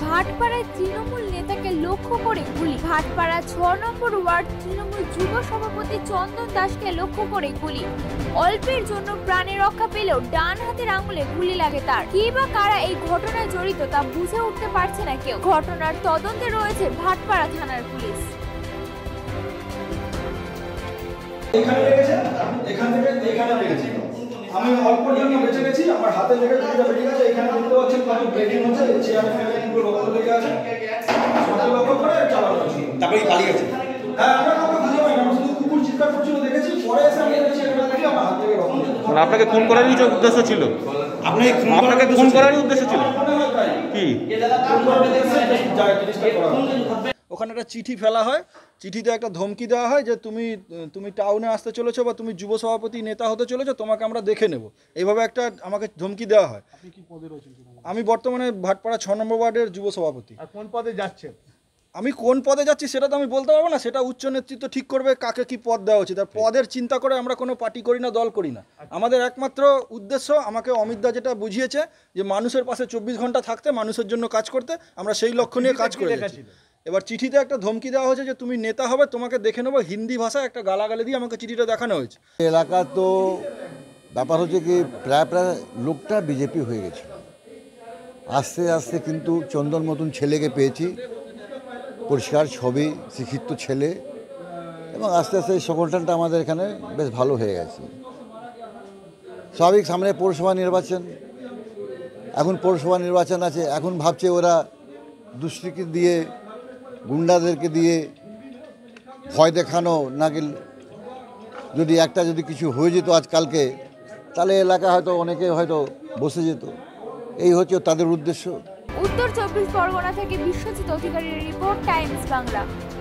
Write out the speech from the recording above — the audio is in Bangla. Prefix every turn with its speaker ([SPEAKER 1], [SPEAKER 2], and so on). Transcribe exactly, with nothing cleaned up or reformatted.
[SPEAKER 1] ভাটপাড়ায় তৃণমূল নেতাকে লক্ষ্য করে গুলি। ভাটপাড়া ছ নম্বর ওয়ার্ড তৃণমূল যুব সভাপতি চন্দন দাসকে লক্ষ্য করে গুলি। অল্পের জন্য প্রাণে রক্ষা পেলেও ডান হাতের আঙুলে গুলি লাগে তার। কি বা কারা এই ঘটনায় জড়িত তা বুঝে উঠতে পারছে না কেউ। ঘটনার তদন্তে রয়েছে ভাটপাড়া থানার পুলিশ।
[SPEAKER 2] এখানে লেগেছে, এখান থেকে এখানে লেগেছে। আমি অল্প জন্য বেঁচে গেছি, আমার হাতে লেগে দুটো বেরিয়ে গেছে। এখানে দেখতে পাচ্ছেন কত ব্লিডিং হচ্ছে, চেয়ার ফেলে পুরো রক্ত লেগে আছে। সব লক্ষ্য করে চালানো হচ্ছে।
[SPEAKER 3] তারপরে পালিয়ে গেছে।
[SPEAKER 2] হ্যাঁ, আমরা কাউকে খুঁজে পাই না, আমরা শুধু কুকুর চিৎকার করছিল দেখেছি। পরে এসে আমি দেখছি এটা দেখি আমার হাত থেকে রক্ত।
[SPEAKER 4] মানে আপনাকে খুন করারই যে উদ্দেশ্য ছিল?
[SPEAKER 3] আপনাকে খুন
[SPEAKER 4] আপনাকে খুন করারই উদ্দেশ্য ছিল কি?
[SPEAKER 2] ওখানে একটা চিঠি ফেলা হয়, চিঠিতে একটা ধমকি দেওয়া হয় যে তুমি তুমি টাউনে আসতে চলেছো বা তুমি যুব সভাপতি নেতা হতে চলেছো, তোমাকে আমরা দেখে নেব, এইভাবে একটা আমাকে ধমকি দেওয়া হয়।
[SPEAKER 5] আপনি কি পদে রয়েছেন?
[SPEAKER 2] আমি বর্তমানে ভাটপাড়া ছ নম্বর ওয়ার্ডের যুব সভাপতি।
[SPEAKER 5] আর কোন পদে যাচ্ছেন?
[SPEAKER 2] আমি কোন পদে যাচ্ছি সেটা তো আমি বলতে পারবো না, সেটা উচ্চ নেতৃত্ব ঠিক করবে কাকে কি পদ দেওয়া উচিত। আর পদের চিন্তা করে আমরা কোনো পার্টি করি না, দল করি না। আমাদের একমাত্র উদ্দেশ্য, আমাকে অমিত দা যেটা বুঝিয়েছে যে মানুষের পাশে চব্বিশ ঘন্টা থাকতে, মানুষের জন্য কাজ করতে, আমরা সেই লক্ষ্য নিয়ে কাজ করে যাচ্ছি। এবার চিঠিতে একটা ধমকি দেওয়া হয়েছে যে তুমি নেতা হবে, তোমাকে দেখে নেবো, হিন্দি ভাষায় একটা গালাগালি দিয়ে আমাকে চিঠিটা দেখানো হয়েছে।
[SPEAKER 6] এলাকা তো ব্যাপার হচ্ছে কি প্রায় প্রায় লোকটা বিজেপি হয়ে গেছে। আস্তে আস্তে কিন্তু চন্দন মতন ছেলেকে পেয়েছি, পরিষ্কার ছবি, শিক্ষিত ছেলে, এবং আস্তে আস্তে এই সংগঠনটা আমাদের এখানে বেশ ভালো হয়ে গেছে। স্বাভাবিক সামনে পৌরসভা নির্বাচন, এখন পৌরসভা নির্বাচন আছে, এখন ভাবছে ওরা দুষ্কৃতি দিয়ে, গুন্ডাদেরকে দিয়ে ভয় দেখানো, নাকি যদি একটা যদি কিছু হয়ে যেত আজকালকে, তাহলে এলাকা হয়তো অনেকে হয়তো বসে যেত। এই হচ্ছে তাদের উদ্দেশ্য।
[SPEAKER 1] উত্তর চব্বিশ পরগনা থেকে বিশ্বজিৎ অধিকারীর রিপোর্ট, টাইমস বাংলা।